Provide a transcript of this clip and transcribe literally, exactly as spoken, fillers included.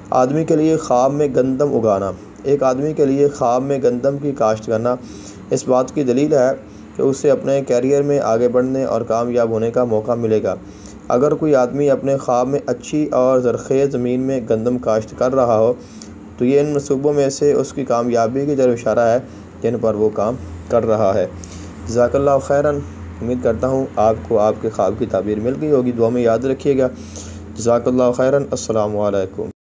आदमी के लिए ख्वाब में गंदम उगाना। एक आदमी के लिए ख्वाब में गंदम की काश्त करना इस बात की दलील है कि उसे अपने कैरियर में आगे बढ़ने और कामयाब होने का मौका मिलेगा। अगर कोई आदमी अपने ख्वाब में अच्छी और ज़रख़ेज़ ज़मीन में गंदम काश्त कर रहा हो तो ये इन मनसूबों में से उसकी कामयाबी की तरफ इशारा है जिन पर वो काम कर रहा है। जज़ाकल्लाहु खैरन। उम्मीद करता हूँ आपको आपके ख्वाब की ताबीर मिल गई होगी। दुआ में याद रखिएगा। जज़ाकल्लाहु खैरन। अस्सलामु अलैकुम।